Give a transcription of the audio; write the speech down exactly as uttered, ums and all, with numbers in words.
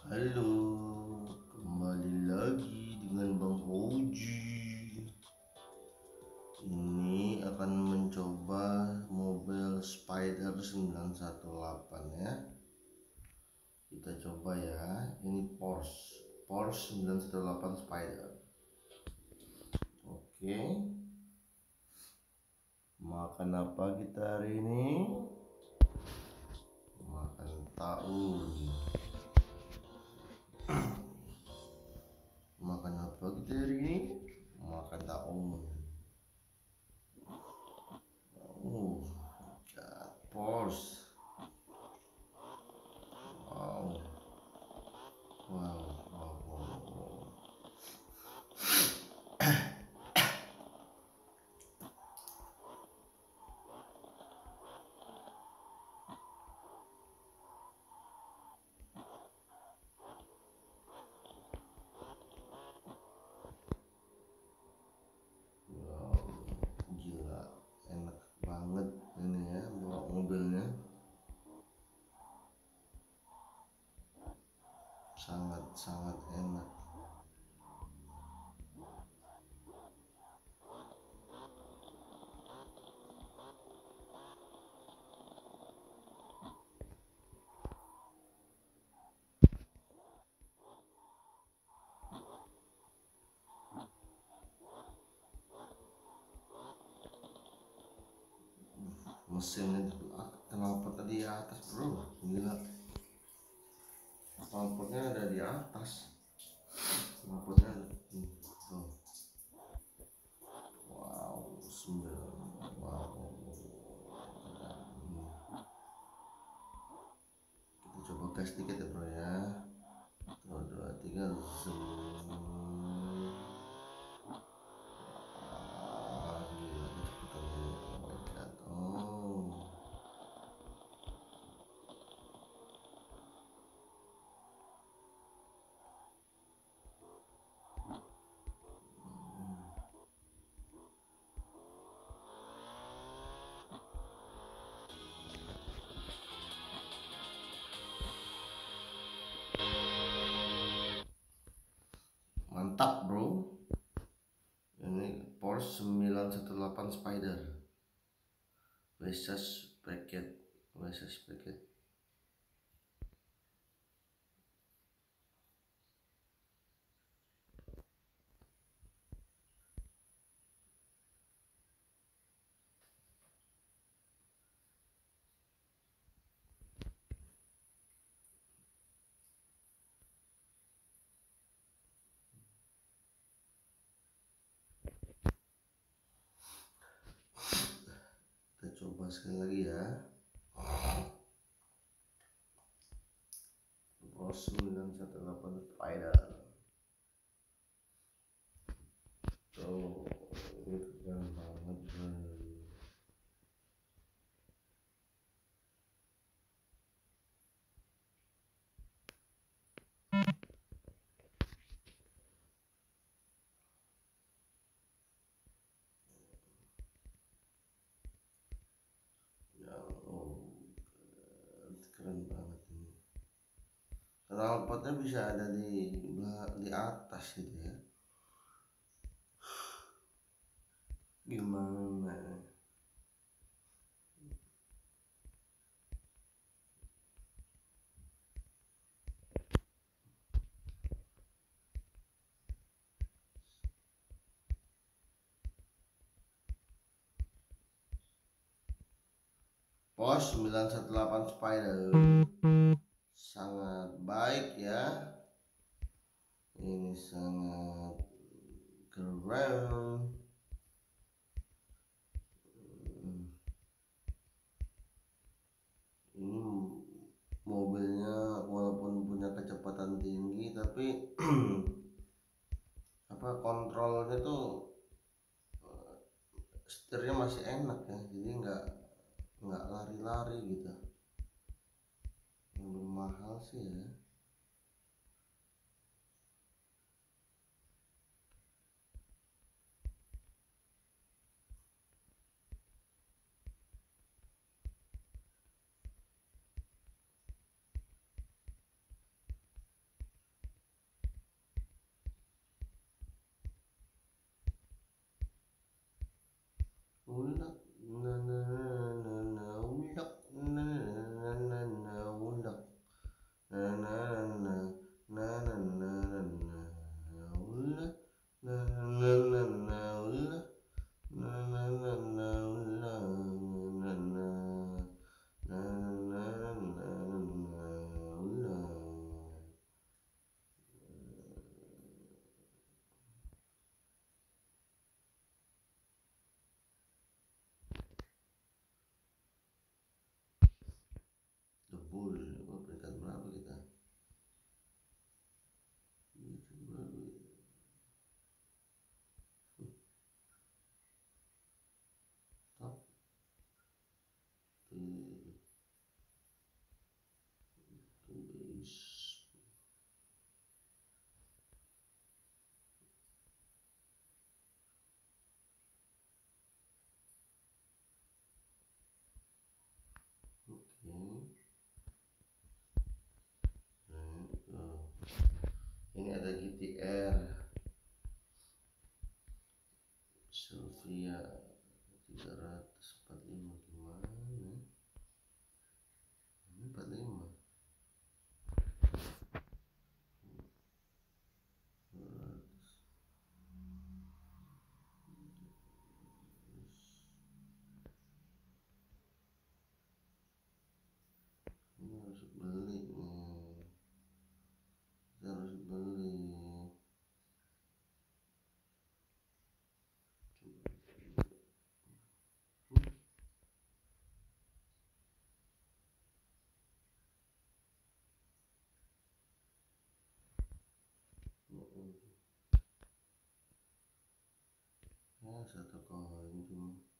Halo, kembali lagi dengan Bang Oji. Ini akan mencoba mobil Spider sembilan satu delapan ya. Kita coba ya. Ini Porsche, Porsche sembilan satu delapan Spider. Oke. Makan apa kita hari ini? Makan tahu. Makan apa kita hari ini? Makan tahu. Oh, got Porsche. Wow. Wow, wow, wow, wow. Wow, gila, enak banget ini ya bawa mobilnya, sangat sangat enak. Mesinnya kenapa tadi di atas bro, gila, knalpotnya ada di atas, knalpotnya ada tuh. Wow, sembilan, wow, kita coba gas dikit ya bro ya. Tuh, dua tiga zoom. Ah, gila, kecepatan. Oh my god. Oh, mantap bro. Ini Porsche sembilan satu delapan Spider. Versus bracket, versus bracket. Kita coba sekali lagi ya. Porsche sembilan satu delapan Spider. Tuh, ini keren banget bro. Ya, oh, keren banget ini. Knalpotnya bisa ada di di atas gitu ya. Gimana? Porsche sembilan satu delapan Spider sangat baik ya. Ini sangat keren. Ini mobilnya walaupun punya kecepatan tinggi tapi apa kontrolnya tuh setirnya masih enak ya, jadi nggak nggak lari-lari gitu. Yang mahal sih ya. na na na na na na na na ulah na na na na ulah na na na na ulah na na na na na na ulah. Debul, oh, peringkat berapa kita? Peringkat berapa? Top tuh tulis. Oke. Nah, oh. Ini ada G T R Sylvia tiga ratus empat puluh lima, gimana? Ini empat puluh lima. Ini harus beli nih. Kita harus beli. Ya satu koin cuma.